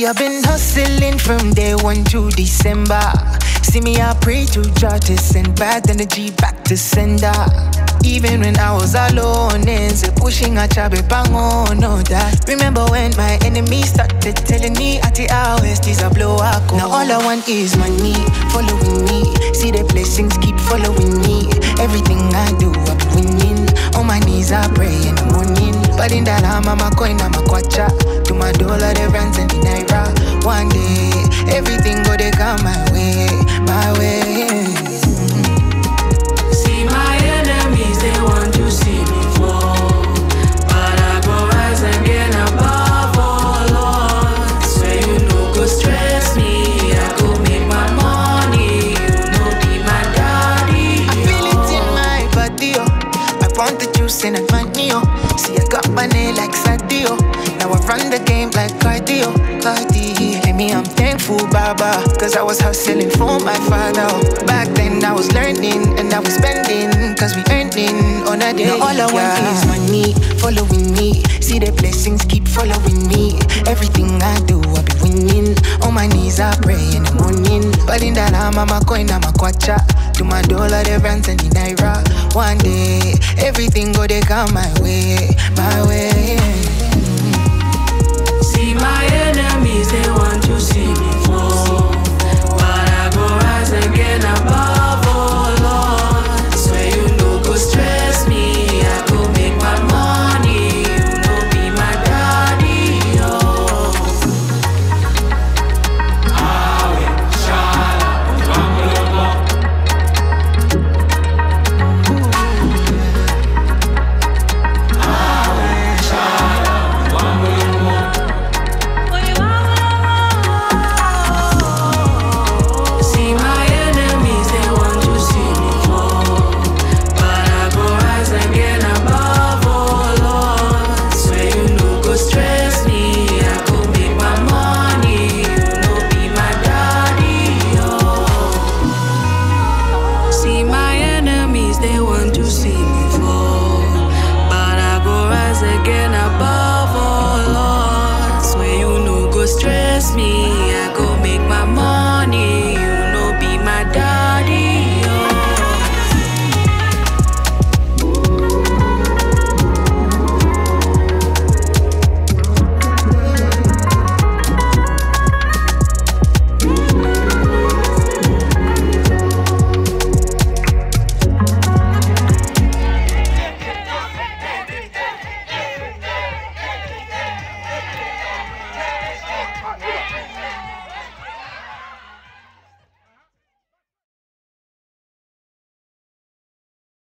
I've been hustling from day 1 to December. See me, I pray to God to send bad energy back to sender. Even when I was alone, and pushing a chabe pango, no that. Remember when my enemies started telling me at the hours, this a blow up. Now all I want is money, following me. See the blessings keep following me. Everything I do, I be winning. On my knees I pray in the morning. But in that I'm a coin, I'm a kwacha. To my dollar, the rands and the naira. One day, everything go they come my way, my way. See my enemies, they want to see me fall, but I go rise again above all odds. So you know go stress me, I go make my money. You know be my daddy. I feel it in my body, oh. I want the juice and I want me, oh. See I got money like Sadio. Now I run the game like cardio, cardio. And me, I'm thankful, Baba, cause I was hustling for my father. Back then I was learning and I was spending, cause we earning on a day. Now all I want is money, following me. See the blessings keep following me. Everything I do, I be winning. On my knees I pray in the morning. But in that I'm a coin, I'm a kwacha. To my dollar, the rands and the naira. One day, everything go they come my way, my way. See my